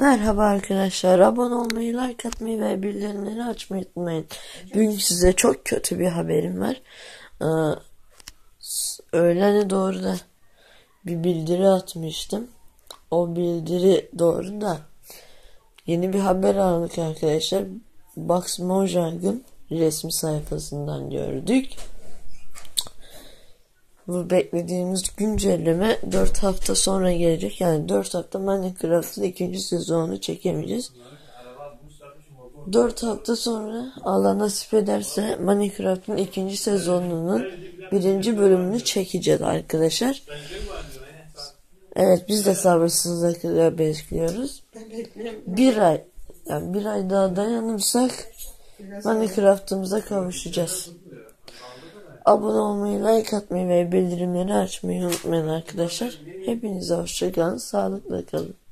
Merhaba arkadaşlar, abone olmayı, like atmayı ve bildirimleri açmayı unutmayın. Bugün size çok kötü bir haberim var. Öğlene doğru da bir bildiri atmıştım. O bildiri doğru da yeni bir haber aldık arkadaşlar. Box Mojang'ın resmi sayfasından gördük. Bu beklediğimiz güncelleme 4 hafta sonra gelecek. Yani 4 hafta Minecraft'ın 2. sezonunu çekemeyeceğiz. 4 hafta sonra Allah nasip ederse Minecraft'ın 2. sezonunun 1. bölümünü çekeceğiz arkadaşlar. Evet, biz de sabırsızlıkla bekliyoruz. Bir ay daha dayanırsak Minecraft'ımıza kavuşacağız. Abone olmayı, like atmayı ve bildirimleri açmayı unutmayın arkadaşlar. Hepinize hoşça kalın, sağlıkla kalın.